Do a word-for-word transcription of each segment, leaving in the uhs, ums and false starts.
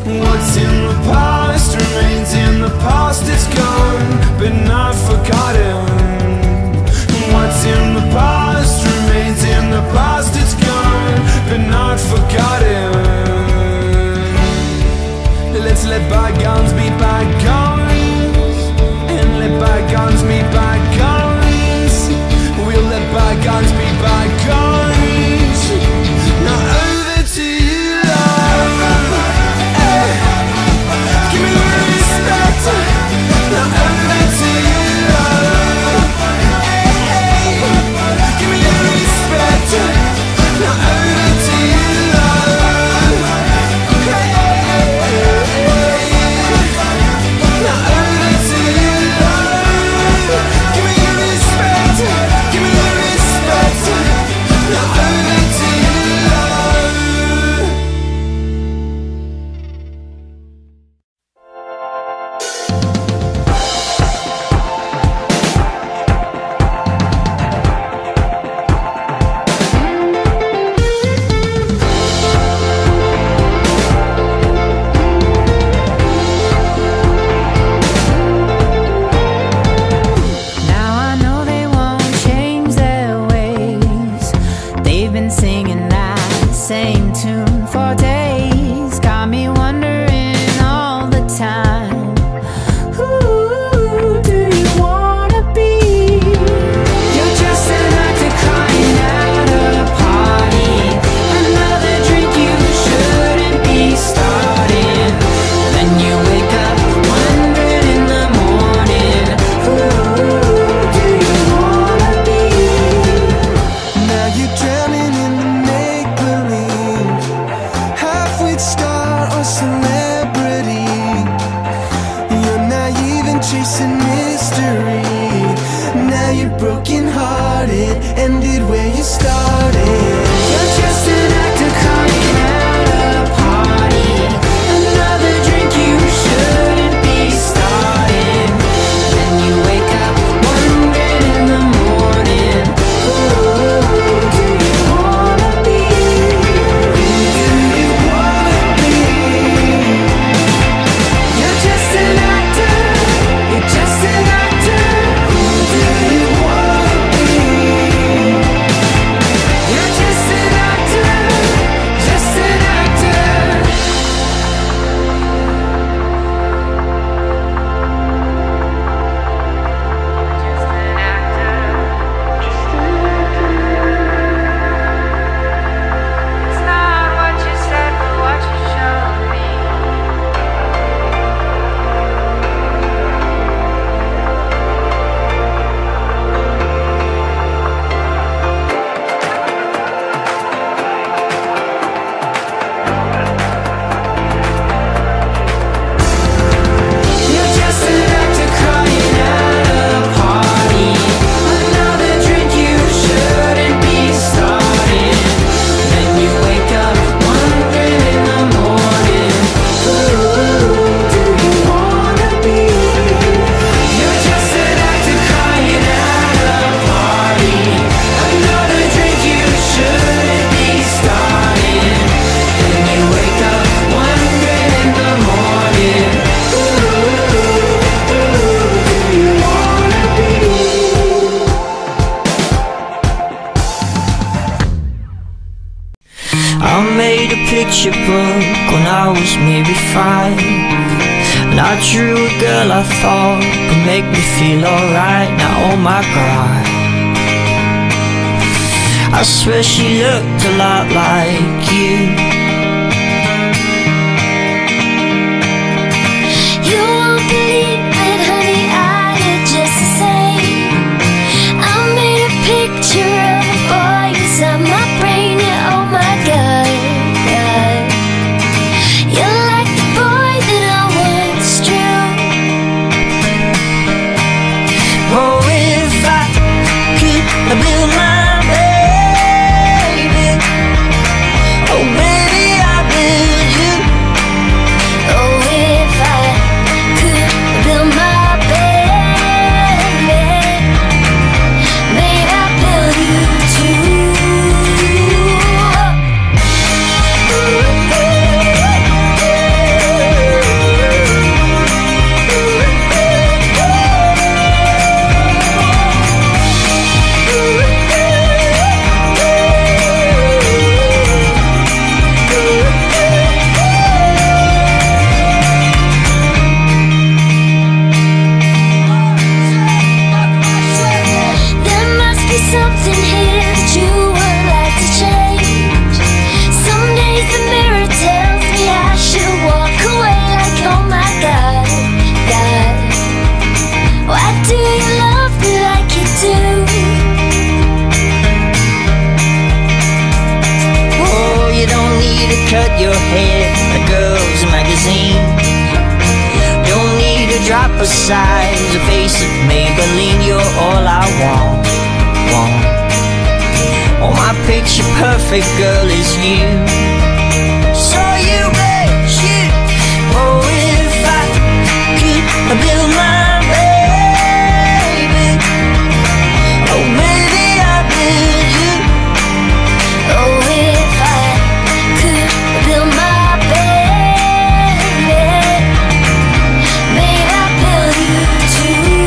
What's in the past remains in the past, it's gone, but not forgotten. What's in the past remains in the past, it's gone, but not forgotten. Let's let bygones be bygones, and let bygones be bygones. We'll let bygones be bygones. Now over to you, love. Hey. Give me the respect. Now over to you, love. Hey. Give me the respect. Now over to you, love. Hey. Now over to you, love. Give me the respect. Give me the respect. Now over to you, love. Now I know they won't change their ways. They've been singing that same tune for days. Got me wondering all the time, who do you wanna be? You're just an actor crying at a party, another drink you shouldn't be starting. Then you wake up wondering in the morning, who do you wanna be? Now you're drowning in the make-believe, half-wit star or celebrity. You're naive and chasing mystery. Now you're broken-hearted, ended where you started. You're just an actor crying at a party, another drink you shouldn't be starting. Then you wake up wondering in the morning, who do you wanna be? Who do you wanna be? You're just an actor, you're just an actor. Who do you wanna be? You're just an actor, just an actor. It's not what you said, but what you showed me. You're just an actor crying at a party, another drink you shouldn't be starting. Then you wake up wondering in the morning, who do you wanna be? You're just an actor crying at a party, another drink you shouldn't be starting. Then you wake up wondering in the morning, who do you wanna be? I made a picture book when I was maybe five, and I drew a girl I thought could make me feel alright. Now oh my god, I swear she looked a lot like you. You won't believe it, honey, I look just the same. I made a picture of a boy inside my brain, yeah, oh my god, god. You're like the boy that I once drew. Oh, if I could build my baby, oh baby, besides a face of Maybelline. You're all I want, want. Oh, my picture perfect girl is you. So you bet you. Oh, if I could build my baby, oh baby, I'd build you. Oh, if I could build my baby, babe, I'd build you too.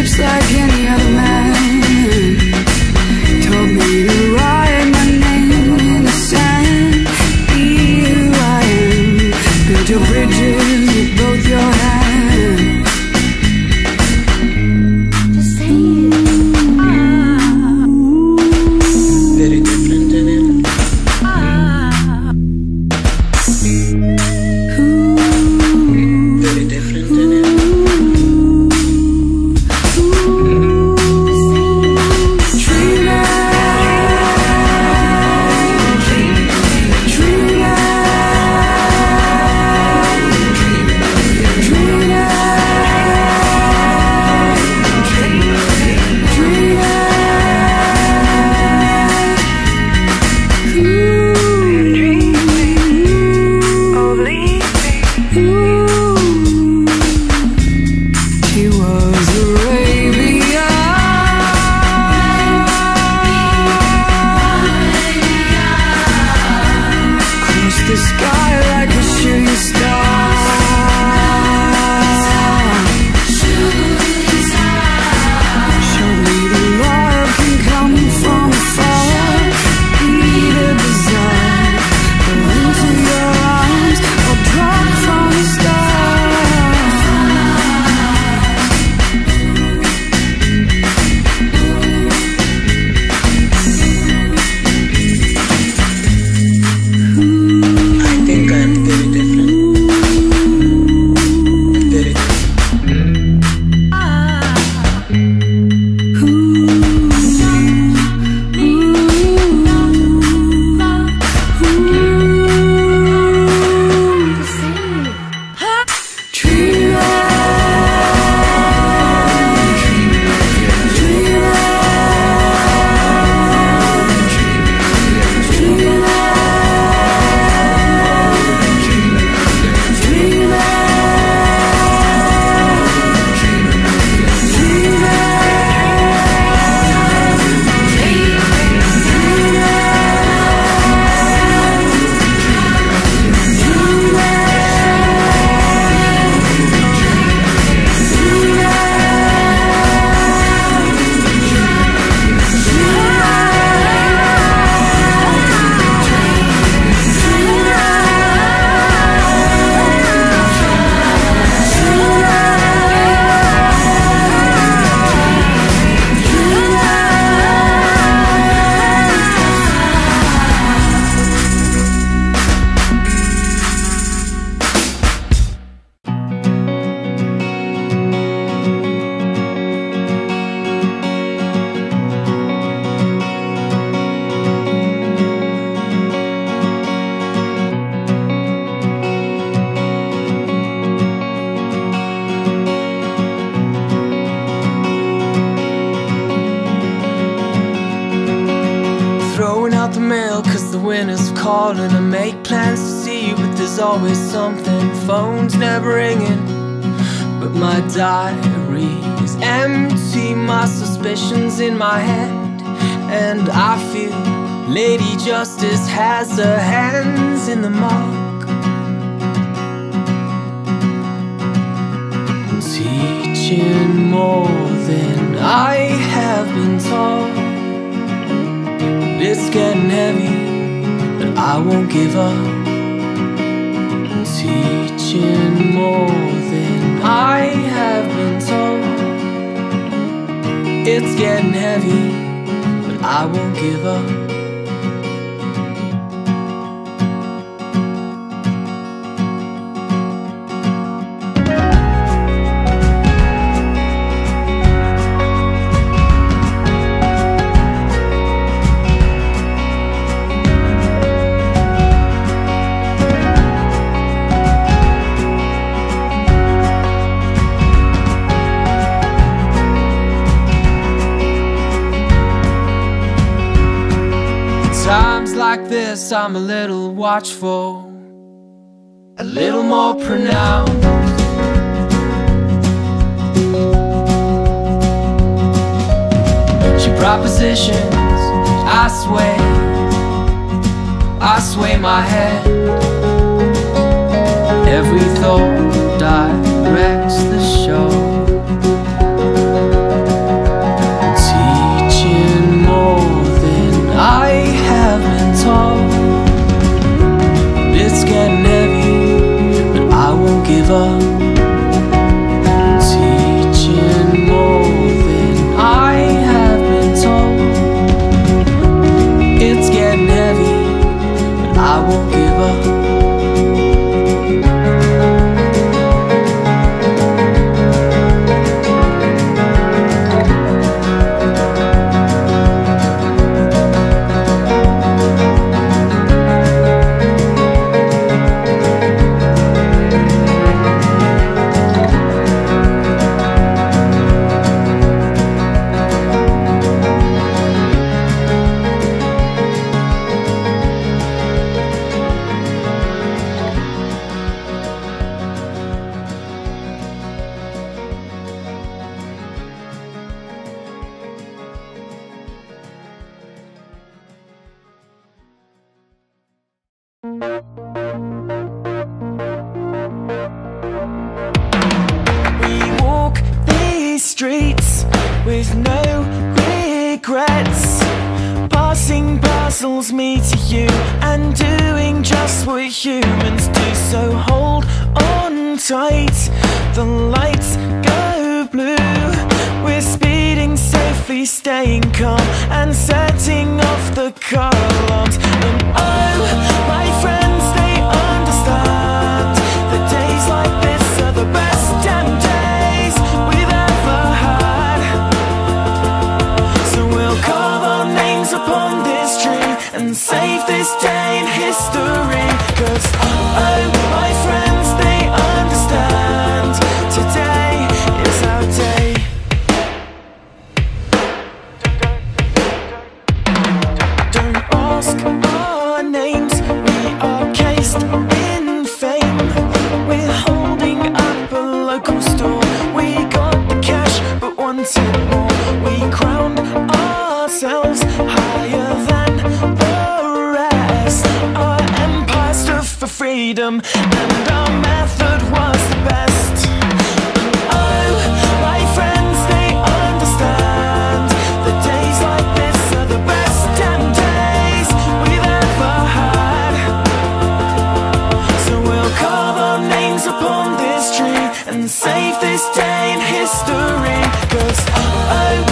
lips like any other man. Told me to write my name in the sand. Here I am, build your bridges with both your hands. Just say it. Very different in it. Very different in it. The sky like a shooting star. Shooting star. Show me the love can come from afar. Be the desire. Go into your arms or drop from the stars. I think I'm very different. Very different. Just say it. Dream Throwing out the mail cause the winter's calling. I make plans to see you, but there's always something. Phone's never ringing, but my diary is empty. My suspicions in my head, and I feel Lady Justice has her hands in the muck. Teaching more than I have been taught. It's getting heavy, but I won't give up. Teaching more than I have been taught. It's getting heavy, but I won't give up. Times like this, I'm a little watchful, a little more pronounced. She propositions, I sway, I sway my head. Every thought directs the show. streets with no regrets, passing parcels me to you and doing just what humans do. So hold on tight, the lights go blue. We're speeding safely, staying calm and setting off the car alarms. And oh, my friends, they understand that days like this are the best damn days we've ever had. So we'll carve our names upon this tree and save this day in history. 'Cause oh, my friends, they understand today is our day. Don't ask our names, we are cased in fame. We're holding up a local store. We got the cash but wanted more. We crowned ourselves higher than the rest. Our empire stood for freedom and our method was the best. Oh, my friends, they understand that days like this are the best damn days we've ever had. So we'll carve our names upon this tree and save this day in history. 'Cause oh,